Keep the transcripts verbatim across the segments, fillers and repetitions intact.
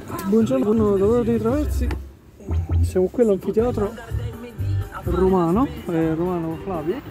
Buongiorno, buon lavoro dei traversi. Siamo qui all'anfiteatro romano, eh, romano Flavio.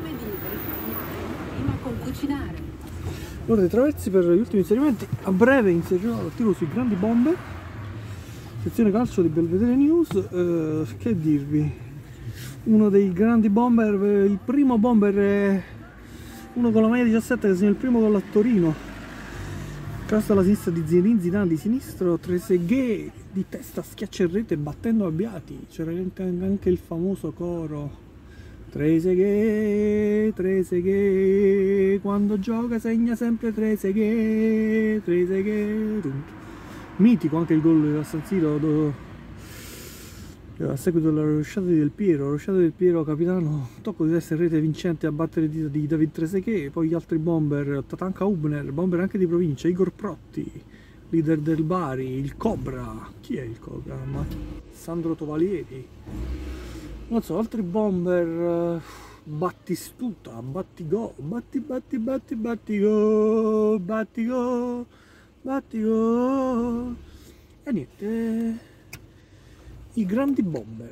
Ora dei traversi per gli ultimi inserimenti. A breve inserirò l'articolo sui grandi bomber. Sezione calcio di Belvedere News. Eh, che dirvi? Uno dei grandi bomber, il primo bomber è uno con la maglia diciassette che segna il primo gol a Torino. Cross alla sinistra di Zinedine Zidane, di sinistro Trezeguet, di testa schiaccia in rete battendo Abbiati. C'era anche il famoso coro Trezeguet, Trezeguet, quando gioca segna sempre Trezeguet, Trezeguet. Mitico anche il gol a San Siro a seguito della rovesciata di Del Piero, rovesciata del Piero capitano, tocco di testa in rete vincente a battere il dito di David Trezeguet, poi gli altri bomber, Tatanka Hubner, bomber anche di provincia, Igor Protti, leader del Bari, il Cobra, chi è il Cobra? Ma Sandro Tovalieri, non so, altri bomber, Battistuta, Battigo, Batti Batti Batti Battigo, Battigo, Battigo, e niente. I grandi bomber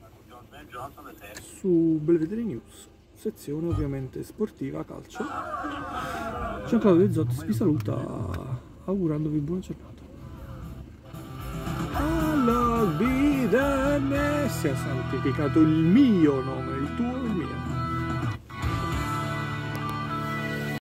su Belvedere News, sezione ovviamente sportiva, calcio. Giancarlo De Zottis vi saluta augurandovi buona giornata. Allah bidane sia santificato il mio nome, il tuo e il mio.